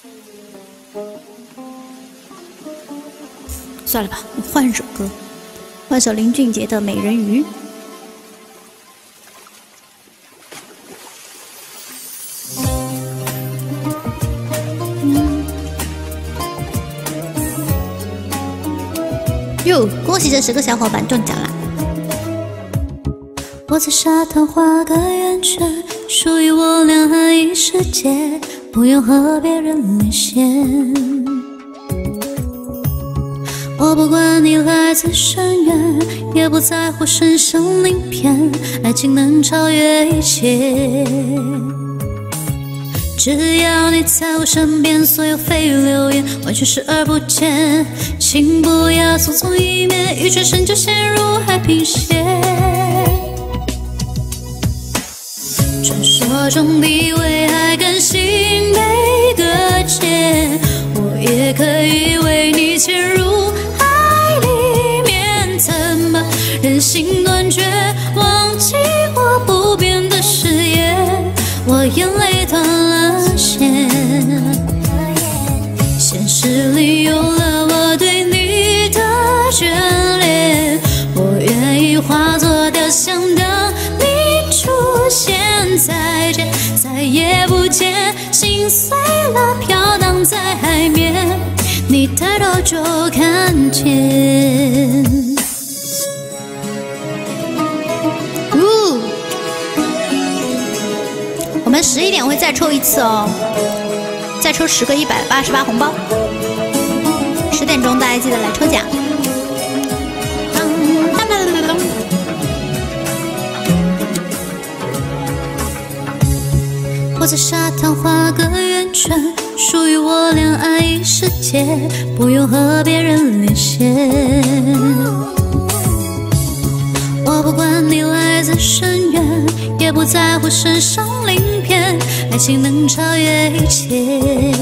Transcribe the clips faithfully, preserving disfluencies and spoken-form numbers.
算了吧，我换首歌，换首林俊杰的《美人鱼》。哟，恭喜这十个小伙伴中奖啦！我在沙滩画个圆圈，属于我俩爱一世界，不用和别人连线。我不管你来自深渊，也不在乎身上鳞片，爱情能超越一切。只要你在我身边，所有蜚语流言完全视而不见。请不要匆匆一面，一转身就陷入海平线。传说中的为爱甘心被搁浅，我也可以为你潜入海里面。怎么人心断绝，忘记我不变的誓言？我眼泪断了线，现实里有了我对你的眷恋，我愿意化作雕像等你出现。再见，再也不见，心碎了飘荡在海面，你抬头就看见。我们十一点会再抽一次哦，再抽十个一百八十八红包。十点钟大家记得来抽奖。我在沙滩画个圆圈，属于我俩爱一世界，不用和别人连线。我不管你来自深渊，也不在乎身上鳞片，爱情能超越一切。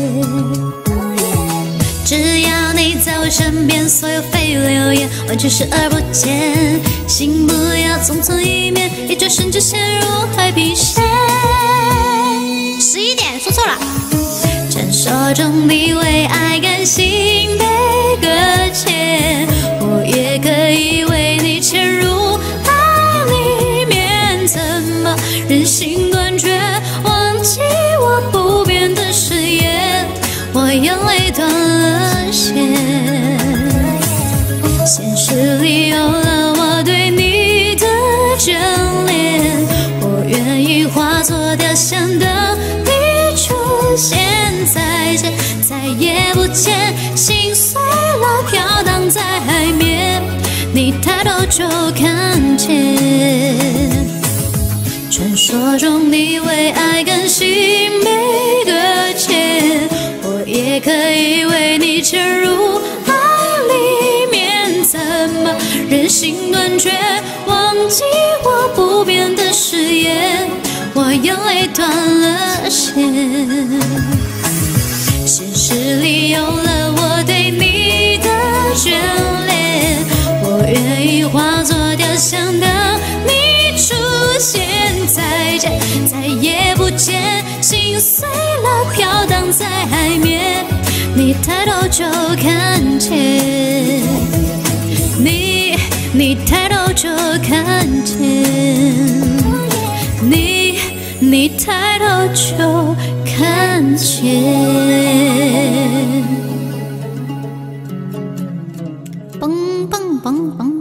只要你在我身边，所有蜚语流言完全视而不见。请不要匆匆一面，一转身就陷入海平线。十一点说错了。传说中的为爱甘心被搁浅，我也可以为你潜入海里面。怎么人心断绝，忘记我不变的誓言？我眼泪断了线，现实里有了我对你的眷恋，我愿意化作雕像等你出现。再见，再也不见，心碎了飘荡在海面，你抬头就看见。传说中的为爱甘心被搁浅，我也可以为你潜入海里面。怎么人心断绝，忘记我不变的誓言？我眼泪断了线，现实里有了我对你的眷恋，我愿意化作雕像等你出现。再见，再也不见，心碎了飘荡在海面，你抬头就看见。你，你抬头就看见。你，你抬头就看见。嘣嘣嘣嘣。